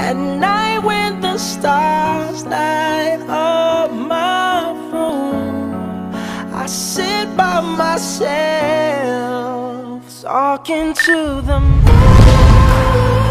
At night when the stars light up my room, I sit by myself talking to the moon.